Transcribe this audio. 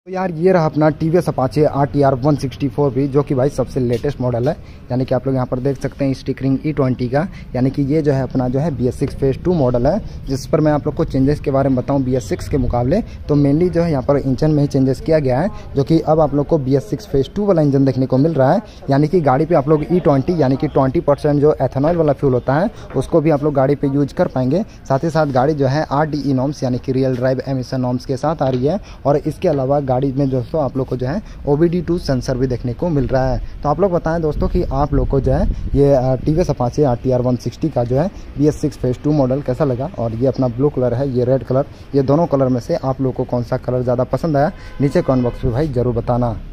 तो यार ये रहा अपना टीवीएस अपाचे RTR 164 भी, जो कि भाई सबसे लेटेस्ट मॉडल है। यानी कि आप लोग यहाँ पर देख सकते हैं स्टिकरिंग E20 का। यानी कि ये जो है अपना जो है BS6 फेज 2 मॉडल है, जिस पर मैं आप लोग को चेंजेस के बारे में बताऊँ BS6 के मुकाबले। तो मेनली जो है यहाँ पर इंजन में ही चेंजेस किया गया है, जो कि अब आप लोग को BS6 फेज 2 वाला इंजन देखने को मिल रहा है। यानी कि गाड़ी पे आप लोग E20 यानी कि 20% जो एथेनॉल वाला फ्यूल होता है उसको भी आप लोग गाड़ी पे यूज कर पाएंगे। साथ ही साथ गाड़ी जो है RDE नॉर्म्स यानी कि रियल ड्राइव एमिशन नॉर्म्स के साथ आ रही है। और इसके अलावा गाड़ी में दोस्तों आप लोग को जो है OBD2 सेंसर भी देखने को मिल रहा है। तो आप लोग बताएं दोस्तों कि आप लोग को जो है ये टीवीएस अपाचे RTR 160 का जो है BS6 फेज 2 मॉडल कैसा लगा। और ये अपना ब्लू कलर है, ये रेड कलर, ये दोनों कलर में से आप लोग को कौन सा कलर ज़्यादा पसंद आया नीचे कमेंट बॉक्स में भाई ज़रूर बताना।